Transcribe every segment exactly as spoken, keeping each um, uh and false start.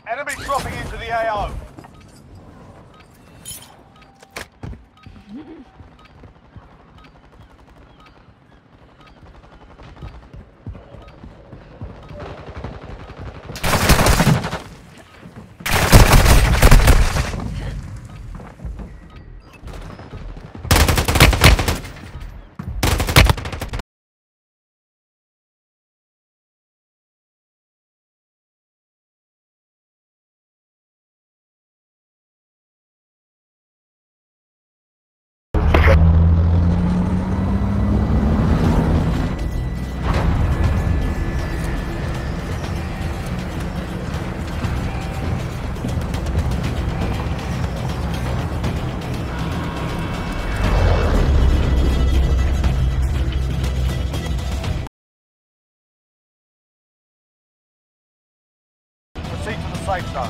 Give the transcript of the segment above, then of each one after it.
Enemy dropping into the A O. Proceed to the safe zone.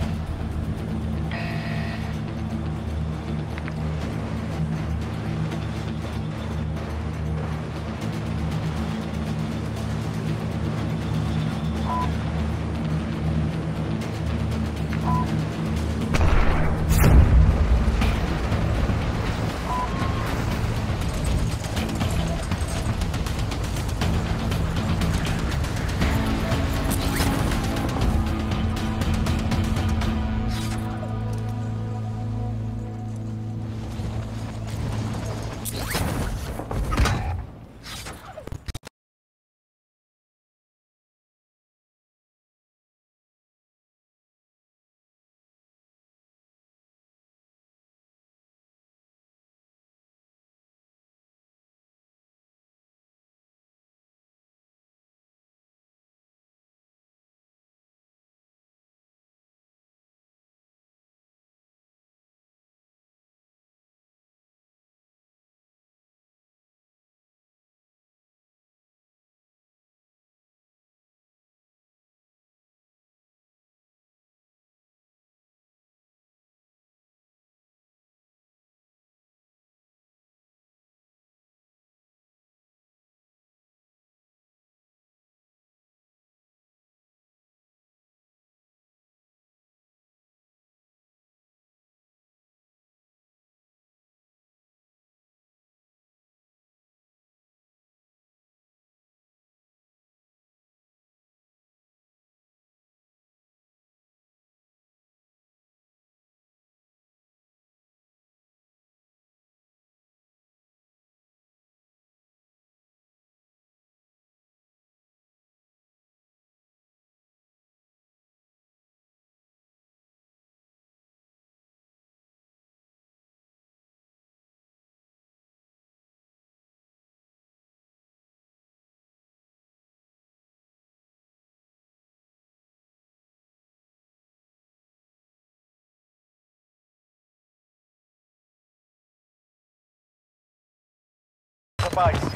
The base.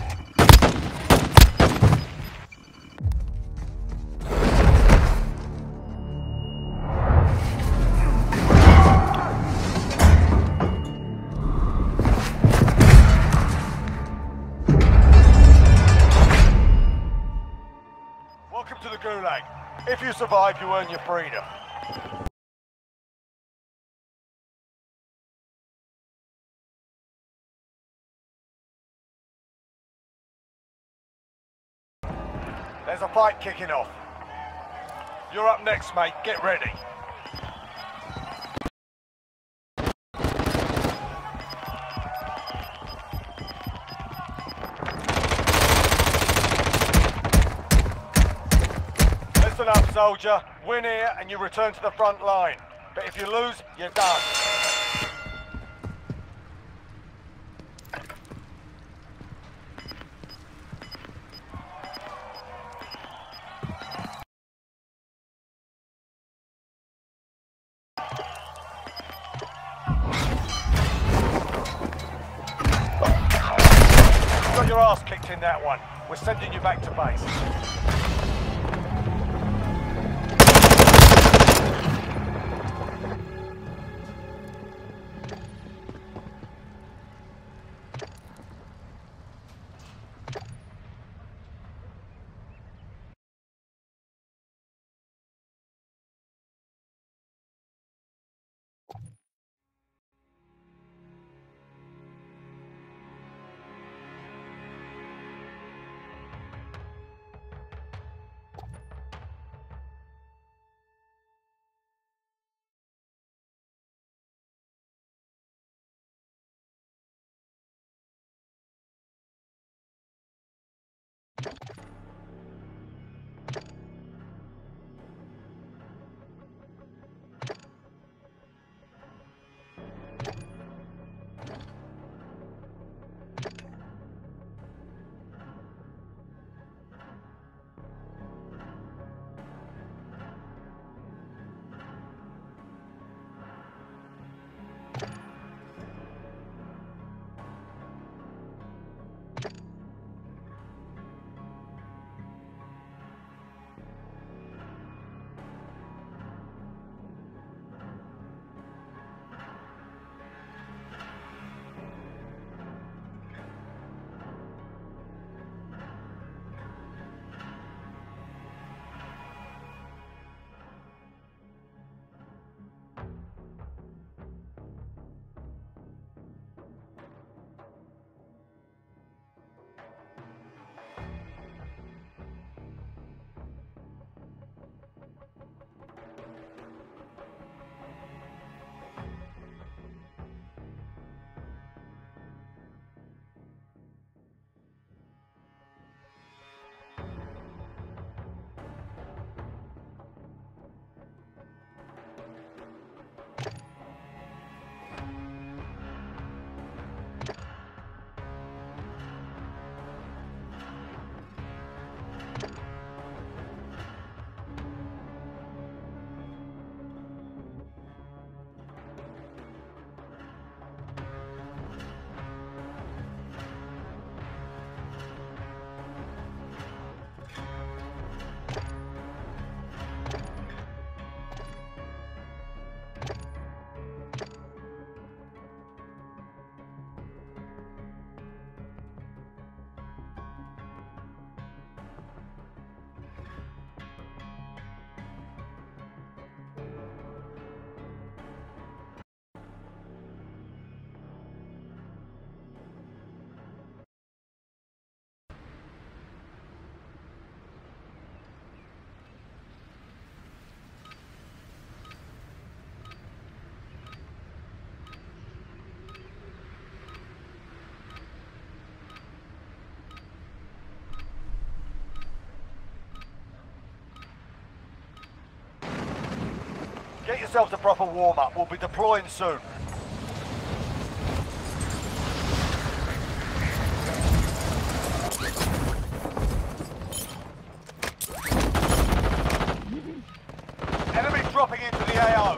Welcome to the Gulag. If you survive, you earn your freedom. There's a fight kicking off. You're up next, mate. Get ready. Listen up, soldier. Win here and you return to the front line. But if you lose, you're done. You got your ass kicked in that one. We're sending you back to base. Get yourselves a proper warm-up. We'll be deploying soon. Enemy dropping into the A O.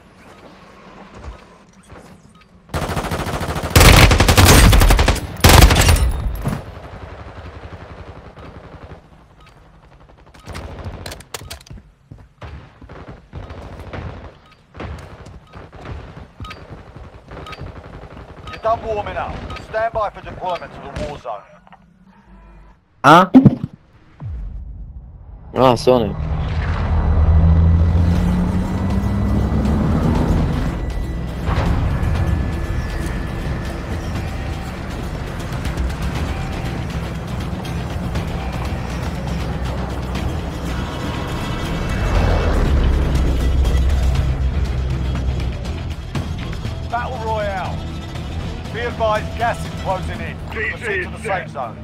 You're done warming up. Stand by for deployment to the war zone. Ah? Ah, Sony. Battle Royale. Be advised, gas is closing in. Proceed to the safe zone.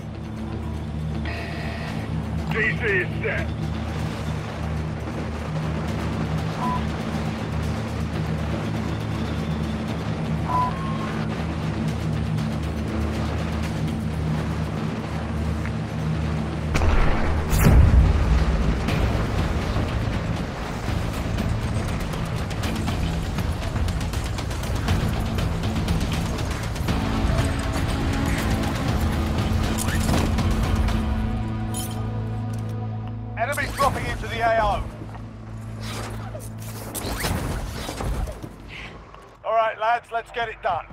D C is set. Enemy dropping into the A O. All right, lads, let's get it done.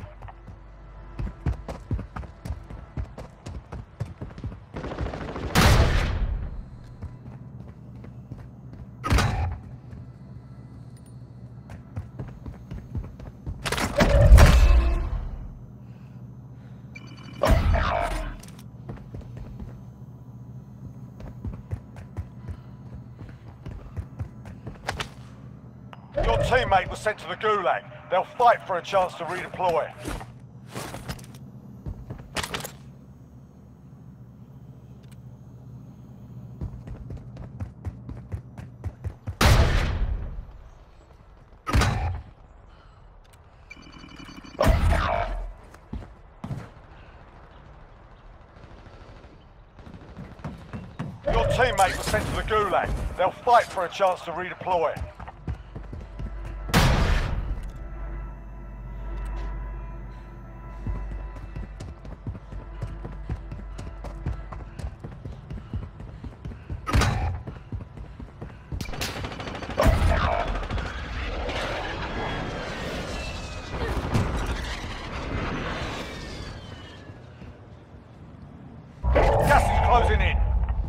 Your teammate was sent to the Gulag. They'll fight for a chance to redeploy. Your teammate was sent to the Gulag. They'll fight for a chance to redeploy. Gas is closing in.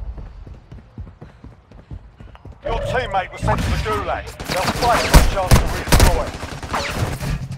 Your teammate was sent to the Gulag. They'll fight for a chance to redeploy.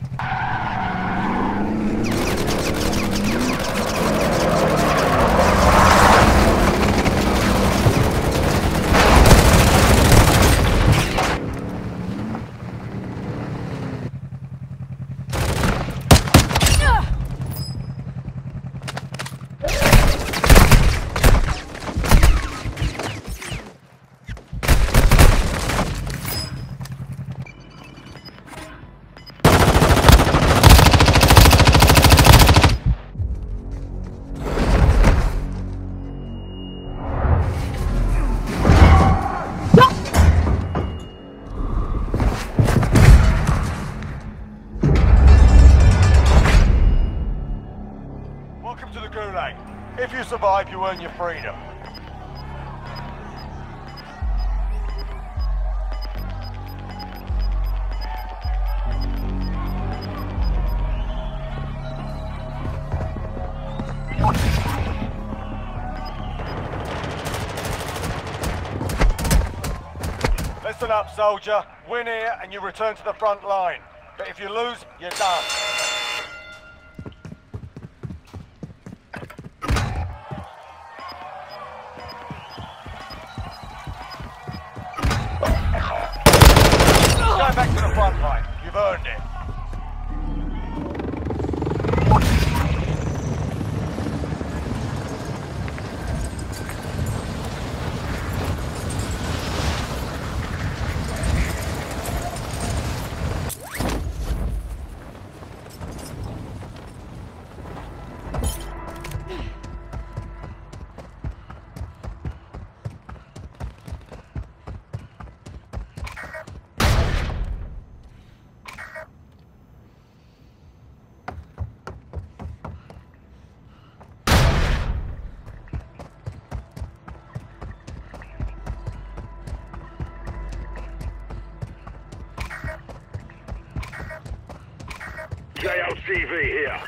Welcome to the Gulag. If you survive, you earn your freedom. Listen up, soldier. Win here and you return to the front line. But if you lose, you're done. Go back to the front line. You've earned it. J L C V here.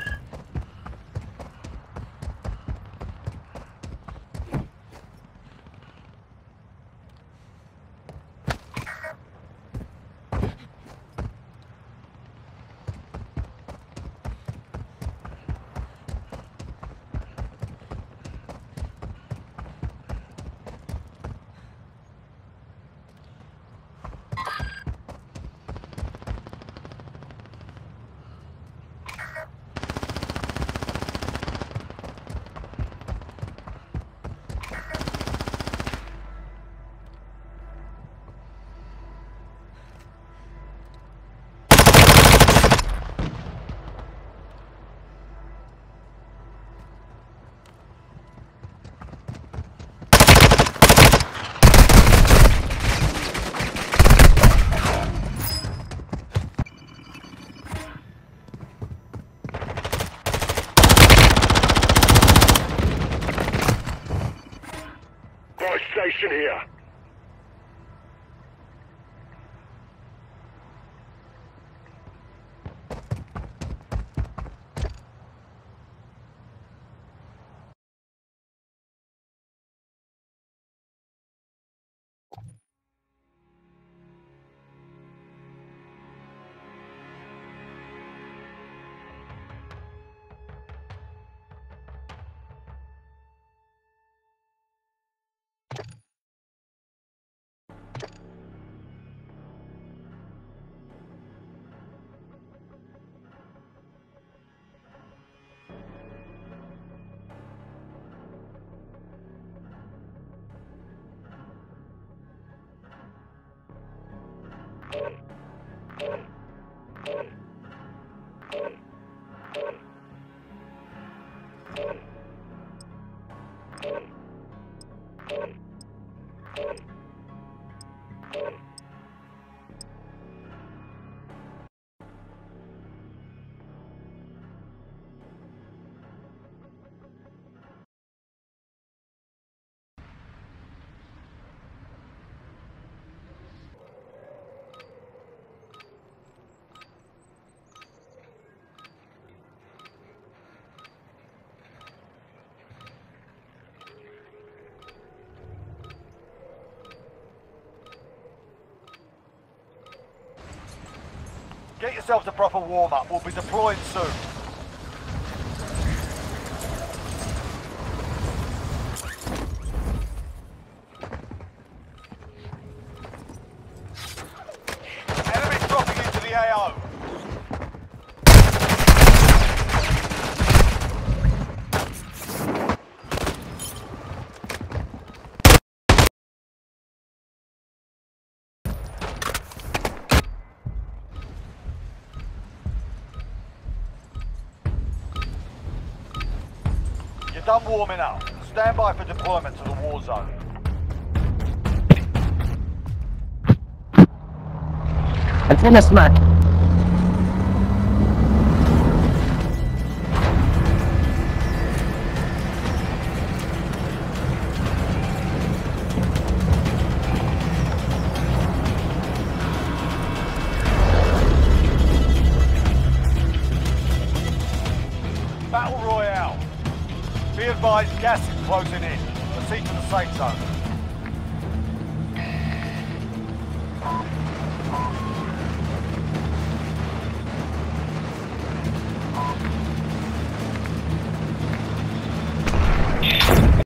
Station here. Get yourselves a proper warm-up. We'll be deploying soon. Enemies dropping into the A O. You're done warming up. Stand by for deployment to the war zone. عندنا اسمعك. Battle Royale. Be advised, gas is closing in. Proceed to the safe zone.